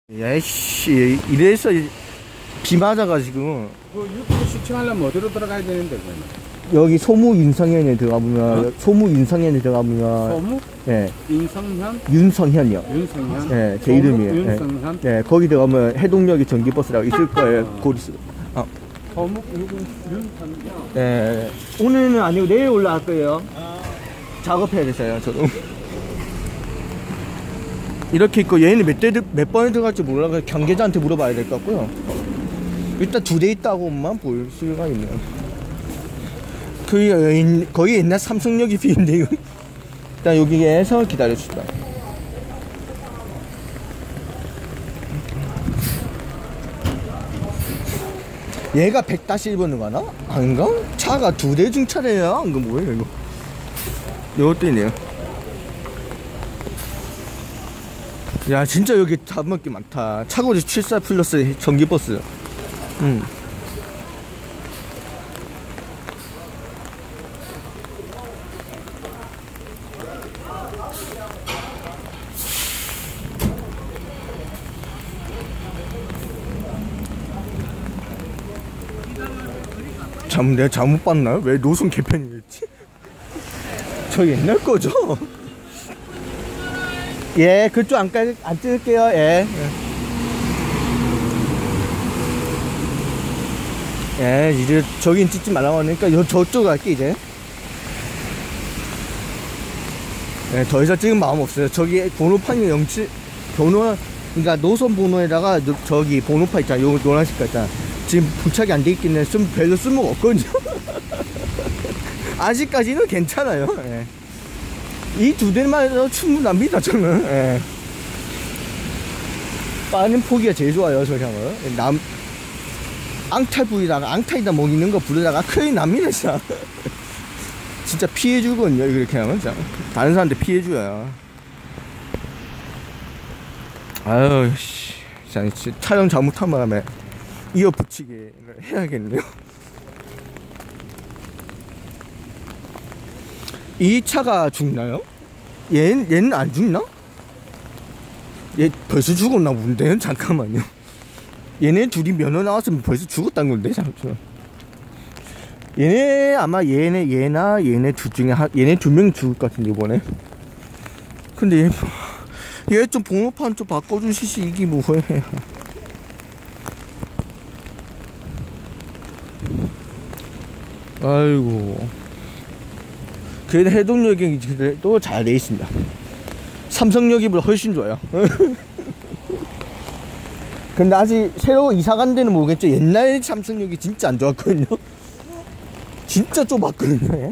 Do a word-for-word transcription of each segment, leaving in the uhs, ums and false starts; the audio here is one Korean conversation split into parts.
야이씨, 이래서 비 맞아가지고. 그 유튜브 시청하려면 어디로 들어가야 되는데, 그러면? 여기 소무 윤성현에 들어가보면, 어? 소무 윤성현에 들어가보면. 소무? 네. 윤성현? 윤성현이요. 윤성현? 네, 제 이름이에요. 윤성현? 네. 네, 거기 들어가면 해동역에 전기버스라고 있을 거예요. 고리스. 어. 소무 윤성현? 네. 오늘은 아니고 내일 올라갈 거예요. 아. 작업해야 돼서요, 저도. 이렇게 있고, 얘는 몇 대, 몇 번에 들어갈지 몰라. 경계자한테 물어봐야 될 것 같고요. 일단 두 대 있다고만 볼 수가 있네요. 그, 거의 옛날 삼성역이 비인데, 일단 여기에서 기다려줍시다. 얘가 백 일 번으로 가나? 아닌가? 차가 두 대 중차래야? 이거 뭐예요, 이거? 이것도 있네요. 야, 진짜 여기 잡을 게 많다. 차고지 칠십사 플러스 전기버스. 음. 참, 내가 잘못 봤나요? 왜 노선 개편이겠지? 저 옛날 거죠? 예, 그쪽 안, 깔, 안 찍을게요. 예. 예, 이제 저긴 찍지 말라고 하니까 요, 저쪽 갈게, 이제. 예, 더 이상 찍은 마음 없어요. 저기 번호판이 영칠, 번호, 그러니까 노선 번호에다가 저, 저기 번호판 있잖아. 요 노란색 있잖아. 지금 부착이 안 돼 있긴 해. 좀 별로 쓸모가 없거든요. 아직까지는 괜찮아요. 예. 이 두 대만 해도 충분합니다, 저는. 예. 빠른 포기가 제일 좋아요, 저 향은. 남, 앙탈 부리다가, 앙탈이다 먹이는 거 부르다가 큰일 납니다, 진짜. 진짜 피해주거든요, 이렇게 하면. 진짜. 다른 사람한테 피해줘요. 아유, 씨. 진짜 촬영 잘못한 바람에 이어 붙이기를 해야겠네요. 이 차가 죽나요? 얘는, 얘는 안 죽나? 얘 벌써 죽었나 본데? 잠깐만요. 얘네 둘이 면허 나왔으면 벌써 죽었다는 건데? 잠시만. 얘네 아마 얘네 얘나 얘네 둘 중에 한 얘네 두 명 죽을 것 같은데 이번에. 근데 얘 얘 좀 번호판 좀 바꿔주시지. 이게 뭐해? 아이고. 그래도 해동역이 또 잘 돼 있습니다. 삼성역이보다 훨씬 좋아요. 근데 아직 새로 이사 간 데는 모르겠죠. 옛날 삼성역이 진짜 안 좋았거든요. 진짜 좁았거든요.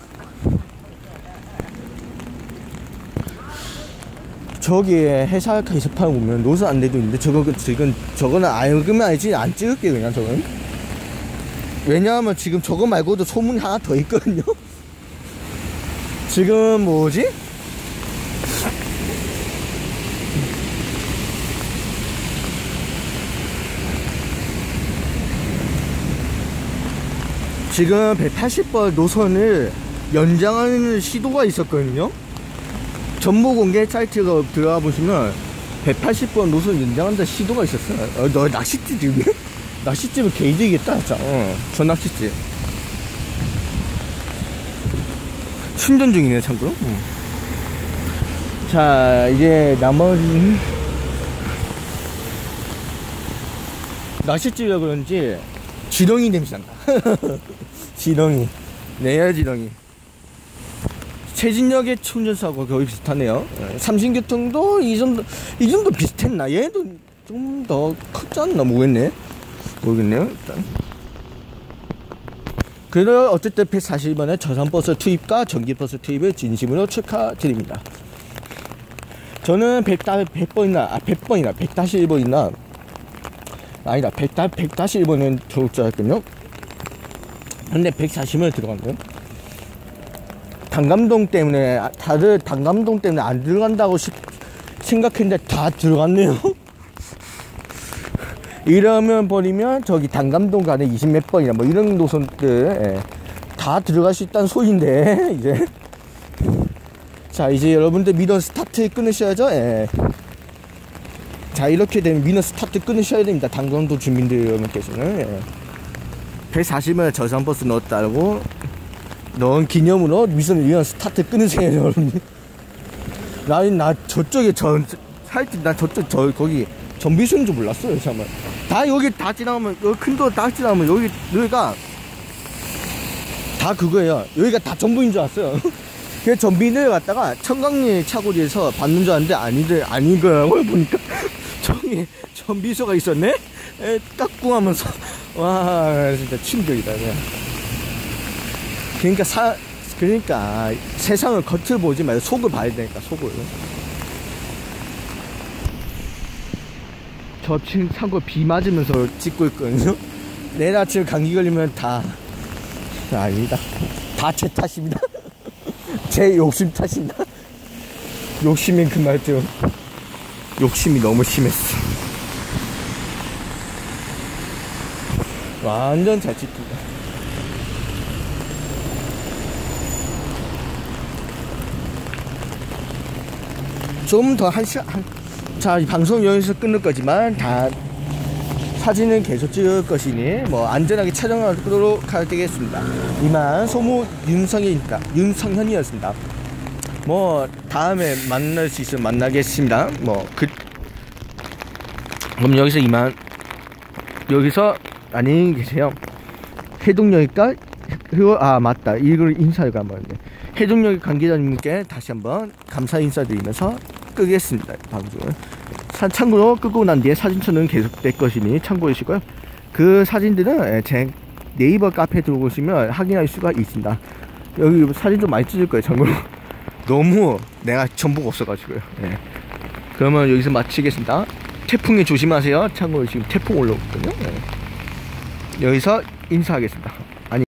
저기에 해사카 이십팔 보면 노선 안내도 있는데 저거 지금 저거는 알면 알지 안 찍을게요 그냥 저건. 왜냐하면 지금 저거 말고도 소문이 하나 더 있거든요. 지금 뭐지? 지금 백팔십 번 노선을 연장하는 시도가 있었거든요. 정보 공개 사이트가 들어가 보시면 백팔십 번 노선 연장한다 시도가 있었어요. 어, 너 낚싯집 지금? 낚싯집은 개이득이겠다 진짜. 어, 저 낚싯집 충전 중이네 참고로. 응. 자 이제 나머지 낚싯집이라 그런지 지렁이 냄새 난다. 지렁이 내야 지렁이. 최진역의 충전사고 거의 비슷하네요. 삼신교통도 이 정도 이 정도 비슷했나? 얘도 좀 더 크지 않나 모르겠네. 모르겠네요. 일단 그래도 어쨌든 백사십 번의 저상버스 투입과 전기버스 투입을 진심으로 축하드립니다. 저는 백 번이나 아 백 번이나 백일 번이나 아니다 백일 번은 들어올 줄 알았거든요. 근데 백사십 번에 들어간대요. 단감동 때문에 다들 단감동 때문에 안 들어간다고 시, 생각했는데 다 들어갔네요. 이러면 버리면 저기 단감동 가는 이십 몇 번이나 뭐 이런 노선들 예, 다 들어갈 수 있다는 소리인데 이제 자 이제 여러분들 미던 스타트 끊으셔야죠. 예. 자, 이렇게 되면 위너 스타트 끊으셔야 됩니다. 당근도 주민들 여러분께서는. 예. 백사십 원에 저상버스 넣었다고 넣은 기념으로 위선 위너 스타트 끊으세요, 여러분. 나, 나 저쪽에 전, 살짝, 나 저쪽, 저, 거기, 전비수인 줄 몰랐어요, 잠깐만. 다 여기 다 지나오면, 여기 큰 도 다 지나오면, 여기, 여기가, 다 그거예요. 여기가 다 전부인 줄 알았어요. 그 전비를 갖다가 청강리 차고지에서 받는 줄 알았는데, 아니들, 아닌 거라고 보니까, 저기, 전비소가 있었네? 에, 깍꿍 하면서, 와, 진짜 충격이다, 그냥. 그러니까 사, 그러니까 세상을 겉을 보지 말고 속을 봐야 되니까, 속을. 저 지금 참고 비 맞으면서 찍고 있거든요. 내일 아침에 감기 걸리면 다 아니다. 다 제 탓입니다. 제 욕심 탓입니다. 욕심이 그말죠. 욕심이 너무 심했어. 완전 잘 찍힌다. 좀 더 한 시간, 한, 자, 이 방송 여기서 끊을 거지만, 다, 사진은 계속 찍을 것이니, 뭐, 안전하게 촬영하도록 하겠습니다. 이만 소무 윤성현이니까, 윤성현이었습니다. 뭐, 다음에 만날 수 있으면 만나겠습니다. 뭐, 그, 그럼 여기서 이만, 여기서, 안녕히 계세요. 해동역일까? 아, 맞다. 이걸 인사를 까먹었네. 해동역 관계자님께 다시 한번 감사 인사드리면서 끄겠습니다, 방송을. 참고로 끄고 난 뒤에 사진첩은 계속될 것이니 참고해 주시고요. 그 사진들은 제 네이버 카페에 들어오시면 확인할 수가 있습니다. 여기 사진 좀 많이 찍을 거예요, 참고로. 너무 내가 정보가 없어가지고요. 네. 그러면 여기서 마치겠습니다. 태풍에 조심하세요. 참고로 지금 태풍 올라오거든요. 네. 여기서 인사하겠습니다.